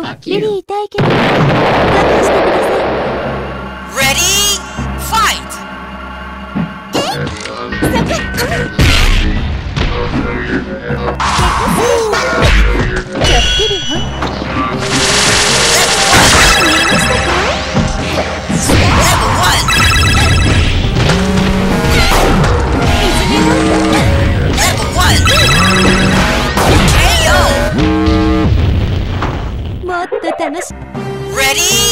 よ。リリー痛いけど我慢してください。 Ready, fight! ちょっぴりは見えましたかもっと楽しい。 Ready?